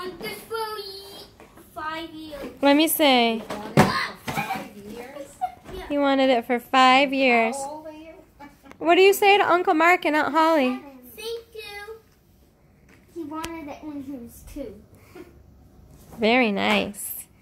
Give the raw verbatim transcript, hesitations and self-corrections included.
want this for five years. Let me see. You wanted it for five years? Yeah. He wanted it for five years. How old are you? What do you say to Uncle Mark and Aunt Holly? Thank you. He wanted it when he was two. Very nice.